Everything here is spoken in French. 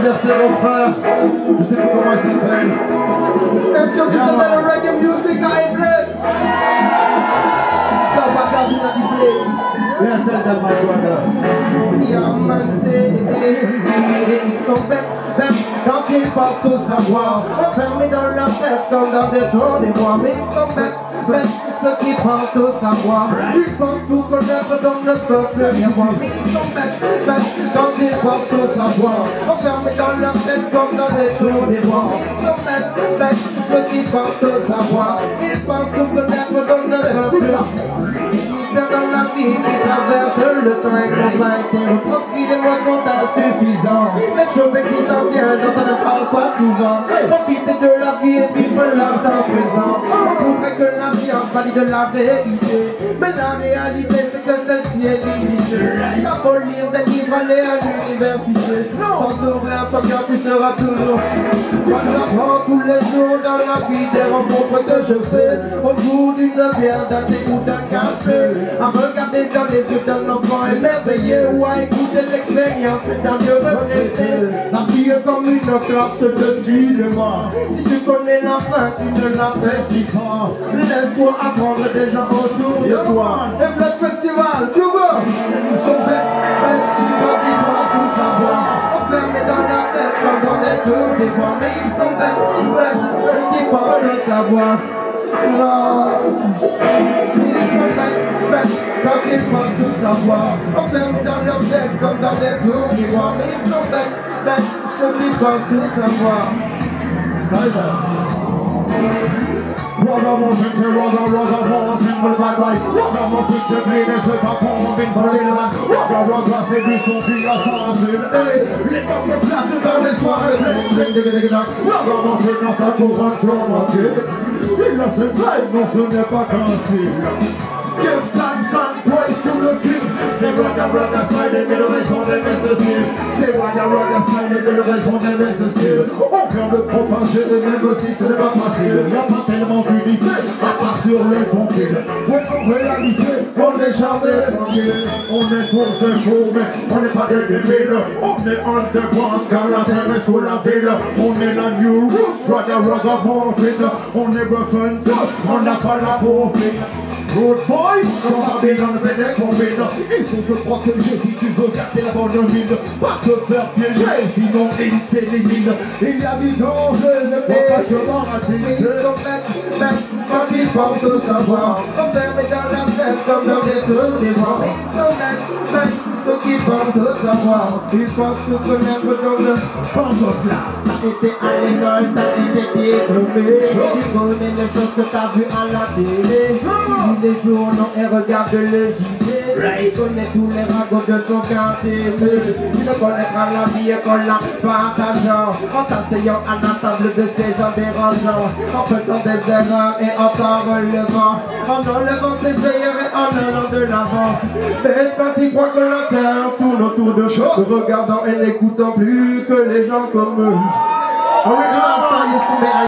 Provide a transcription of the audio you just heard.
anniversaire au frère. Je sais pas comment il s'appelle. Est-ce que vous savez le reggae music à Everett? Papa Gardina the place. Yeah, tell them my brother. Yeah, man, ils sont bêtes, quand ils pensent tout savoir. Enfermés dans leur tête comme dans des trous des bois. Mais ils sont bêtes, ceux qui pensent tout savoir. Ils pensent tout connaître donc ne peuvent plus rien voir. Mais ils sont bêtes, quand ils pensent tout savoir. Enfermés dans leur tête comme dans des trous des bois. Mais ils sont bêtes, ceux qui pensent tout savoir. Ils pensent tout connaître donc ne peuvent plus. Dans la vie qui traverse le temps et qu'on pas été retranscrit, les mots sont insuffisants. Les choses existentielles dont on ne parle pas souvent. Profiter de la vie et vivre l'instant présent. On voudrait que la science valide la vérité, mais la réalité c'est que celle-ci est limitée. T'as beau lire des livres, aller à l'université, sans ouvrir ton cœur tu seras toujours. Moi je l'apprends tous les jours dans la vie des rencontres que je fais, autour d'une bière, d'un thé ou d'un café. À regarder dans les yeux d'un enfant émerveillé ou à écouter l'expérience d'un vieux retraité. La vie est comme une classe de cinéma. Si tu connais la fin, tu ne l'apprécies pas. Laisse-toi apprendre des gens autour de toi. Et Blood Festival, nous sont bêtes, quand ils pensent tout savoir. Enfermés dans la tête comme dans les tours des voies. Mais ils sont bêtes, ceux qui pensent tout savoir. Ils sont bêtes, quand ils pensent tout savoir. Enfermés dans leur tête comme dans des tours d'ivoire. Mais ils sont bêtes, ceux qui pensent tout savoir. Ragamuffin, c'est ragamuffin, pour le bad boy. Ragamuffin, c'est plein et c'est pas convaincu pour les loin. Raga, c'est du son qui a sensible. Les pommes plates dans les soirées. Ragamuffin, dans sa couronne chromatique. Il a ses traits, non ce n'est pas sensible. Give thanks and praise to the king. C'est Raga style, et le raison d'aimer ce style. C'est Raga style, et le raison d'aimer ce style. On vient de propager, et même si ce n'est pas facile. Y'a pas tellement d'unité, à part sur les pompiers. Ouais, en réalité, on n'est jamais tranquille. On est tous des fous, mais on n'est pas des débiles. On est underground, car la terre est sous la ville. On est la new roots, Ragamuffin. On est rough and tough, on n'a pas la profite. Good boy, quand Babylone fait des combines, il faut se protéger si tu veux garder la bonne mine. Pas te faire piéger, sinon il t'élimine. Il y a du danger, ne faut pas te moraliser. Ils sont bêtes, quand ils pensent tout savoir. Enfermés dans la tête comme dans des tours d'ivoire. Mais ils sont bêtes, ceux qui pensent tout savoir. Ils pensent tout connaître comme le bonjour là. T'as été à l'école, t'as été diplômé. Tu connais les choses que t'as vues à la télé. Les journaux et regarde le JT. Tu connais tous les ragots de ton quartier. Tu ne connaîtras la vie qu'on la partageant, en t'asseyant à la table de ces gens dérangeants, en faisant des erreurs et en t'en relevant, en enlevant tes œillères et en allant de l'avant. Mais quand ils croient que la terre tourne autour de eux, regardant et n'écoutant plus que les gens comme eux. Original style,